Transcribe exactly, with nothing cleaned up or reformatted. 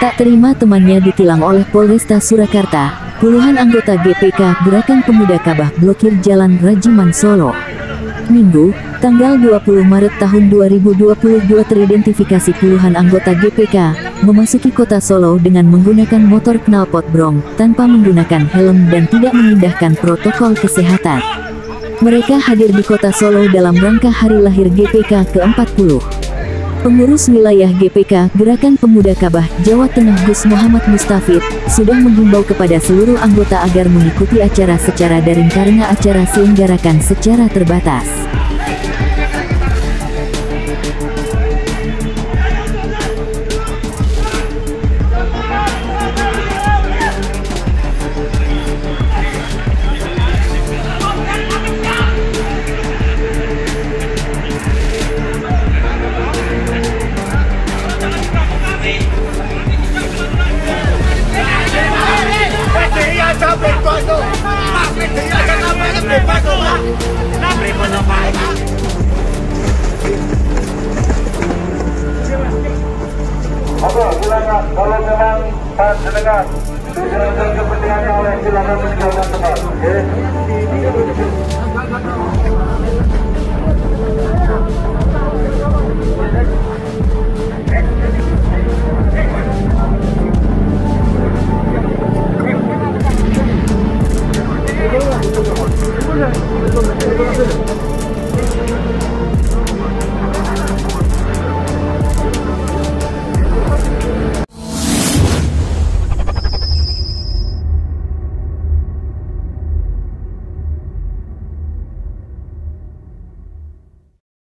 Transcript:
Tak terima temannya ditilang oleh Polresta Surakarta, puluhan anggota G P K Gerakan Pemuda Kabah blokir Jalan Rajiman Solo. Minggu, tanggal dua puluh Maret tahun dua ribu dua puluh dua teridentifikasi puluhan anggota G P K memasuki kota Solo dengan menggunakan motor knalpot brong tanpa menggunakan helm dan tidak mengindahkan protokol kesehatan. Mereka hadir di kota Solo dalam rangka hari lahir G P K ke empat puluh. Pengurus wilayah G P K Gerakan Pemuda Kabah Jawa Tengah Gus Muhammad Mustafid sudah menghimbau kepada seluruh anggota agar mengikuti acara secara daring karena acara selenggarakan secara terbatas. Oke, silakan kalau memang panjenengan dijalankan kepentingan oleh silakan meninggalkan tempat. Oke.